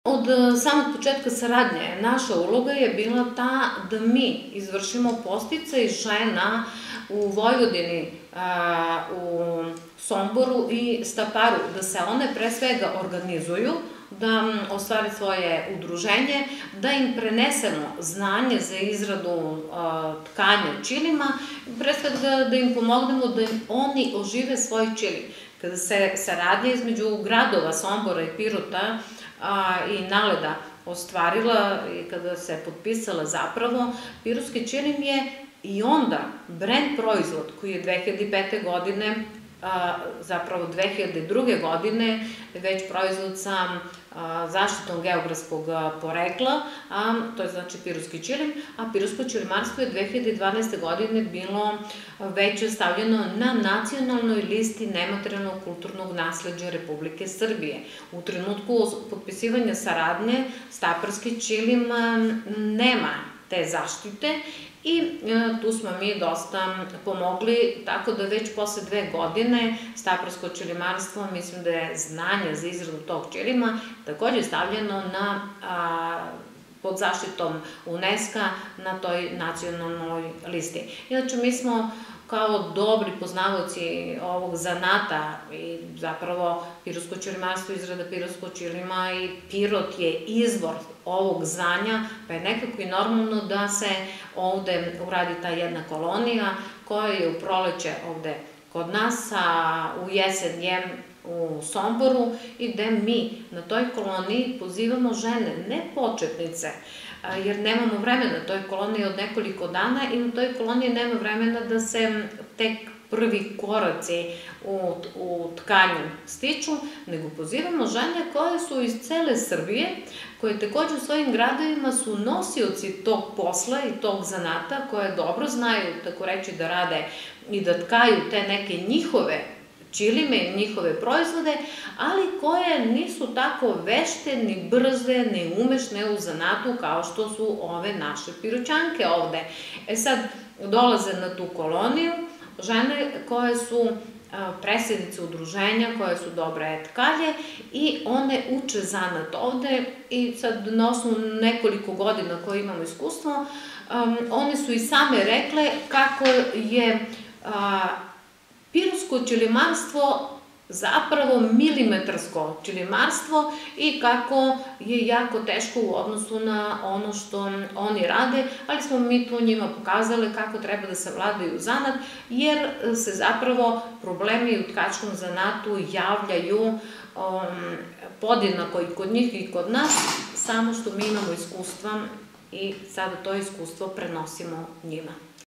Od samog početka saradnje naša uloga je bila ta da mi izvršimo podsticaj žena u Vojvodini, u Somboru i Staparu, da se one pre svega organizuju, da ostvare svoje udruženje, da im prenesemo znanje za izradu tkanja ćilima, pre svega da im pomognemo da oni ožive svoj ćilim. Kada se saradnja između gradova Sombora i Pirota i Naleda ostvarila i kada se potpisala zapravo, pirotski ćilim je i onda brend proizvod koji je 2005. godine, zapravo 2002. godine, već proizvod sa zaštitom geografskog porekla, to je znači pirotski ćilim, a pirotsko ćilimarstvo je 2012. godine bilo već stavljeno na nacionalnoj listi nematerijalnog kulturnog nasleđa Republike Srbije. U trenutku potpisivanja saradnje staparski ćilim nema te zaštite i tu smo mi dosta pomogli, tako da već posle 2 godine staparsko ćilimarstvo, mislim da je znanje za izradu tog ćilima takođe stavljeno pod zaštitom UNESCO-a na toj nacionalnoj listi. Inače, mi smo kao dobri poznavaoci ovog zanata i zapravo pirotsko ćilimarstvo, izrada pirotskog ćilima i Pirot je izvor ovog znanja, pa je nekako i normalno da se ovde uradi ta jedna kolonija koja je u proleće ovde kod nas, a u jesen je u Somboru i gde mi na toj koloniji pozivamo žene, ne početnice, jer nemamo vremena, to je kolonija od nekoliko dana i na toj koloniji nema vremena da se tek prvi koraci u tkanju stiču, nego pozivamo žene koje su iz cele Srbije, koje takođe u svojim gradovima su nosioci tog posla i tog zanata, koje dobro znaju, tako reći, da rade i da tkaju te neke njihove ćilime i njihove proizvode, ali koje nisu tako vešte, ni brze, ni umešne u zanatu kao što su ove naše Piroćanke ovde. Sad, dolaze na tu koloniju žene koje su predsednice udruženja, koje su dobre tkalje i one uče zanat ovde i sad na osnovu nekoliko godina koje imamo iskustvo, one su i same rekle kako je pirotsko ćilimarstvo zapravo milimetarsko ćilimarstvo i kako je jako teško u odnosu na ono što oni rade, ali smo mi tu njima pokazali kako treba da se vladaju zanat, jer se zapravo problemi u tkačkom zanatu javljaju podjednako i kod njih i kod nas, samo što mi imamo iskustva i sada to iskustvo prenosimo njima.